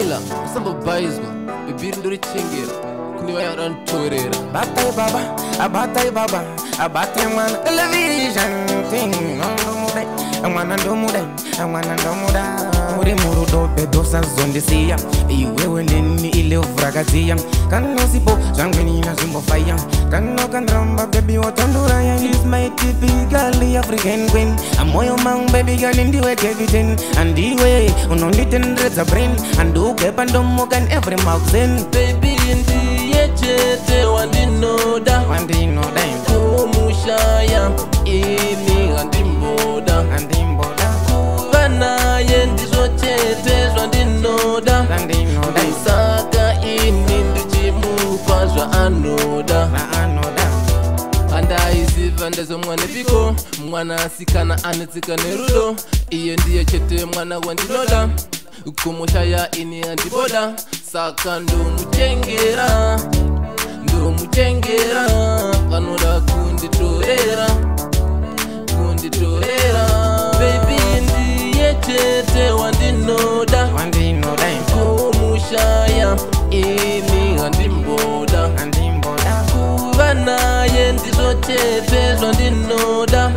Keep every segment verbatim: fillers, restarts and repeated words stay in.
Ila, samba baizma, bibir ndori chingera, kuni wa yaran torera. Batai baba, abatai baba, abatai man. Television thing, no muda, amana ndo muda, amana ndo muda. Muri muru do bedo sa zonde siya, iwe weneni ile ufragazia. Kano sipo, jangweni na zumbo fire. Kano kandramba baby watandura ya. She's my typical African queen. Amoyo mang baby girl indiwe kevitin, andiwe unondi tendre za brain, andu kepando mogan every magazine. Baby indi yechete wandi noda, wandi noda. Kumushaya ini andi moda, andi moda. Kubana yendi zochete wandi noda, andi noda. Saka ini ndichimu fazwa anoda, anoda. Anda iziva ndezo mwane piko, mwana sikana anetika nerudo. Iye ndiye chete mwana wandinoda, kumushaya ini antiboda. Saka ndo muchengera, ndo muchengera, vanoda kunditorera, kunditorera. Baby ndiye chete wandinoda, wandinoda. Kumushaya ini andimboda, andimboda. Kubana yendi zochete wandinoda,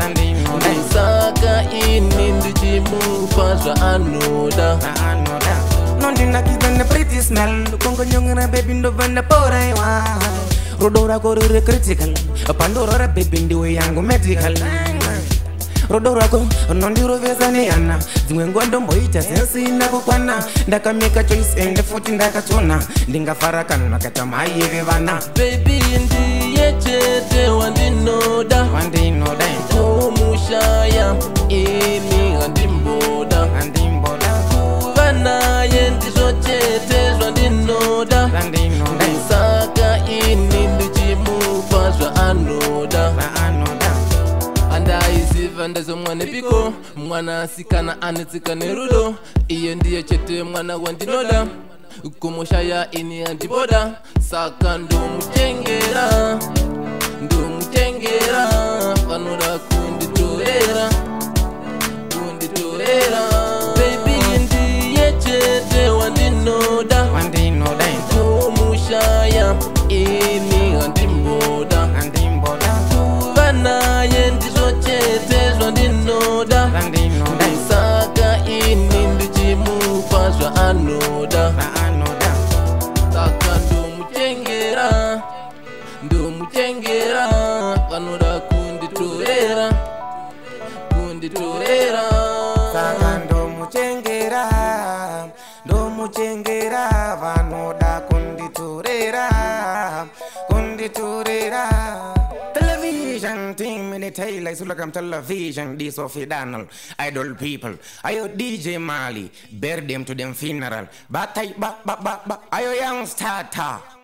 Saka ini ndichimufazwa anoda, anoda. Nondina kizana pretty smell, kongo nyongana baby ndo vanda pora iwa. Rodora korure critical, pandora baby ndiwe yangu medical. Rodora ko nondiro vezane yana, zimwe ngondo mboita sensi ndakukwana. Ndaka make a choice and the foot ndakachona, ndingafara kana makata maiyeve vana. Baby ndiye chete wandinoda, wandinoda. Kumushaya ini andimboda, andimboda. Kubana yendi zochete wandinoda, andinoda. Saka ini ndichimufazwa anoda, anoda. Anda iziva ndezo mwane piko, mwana sikana anetika nerudo. Iye ndiye chete mwana wandinoda, kumushaya ini antiboda. Saka ndo muchengera, ndo muchengera, vanoda kunditorera, kunditorera. Baby ndiye chete wandinoda, wandinoda. Kumushaya ini andimboda, andimboda. Kubana yendi zochete wandinoda, andinoda. Saka ini ndichimufazwa anoda, anoda. Saka ndo muchengera, ndo muchengera, vanoda kunditorera, kunditorera. Saka ndo muchengera, ndo muchengera, vanoda kunditorera, kunditorera. Television thing me they tell like so like I'm television. This of Donald idol people. Ayo D J Mali, bear them to them funeral. But I ba ba ba ba. Ayo young starter.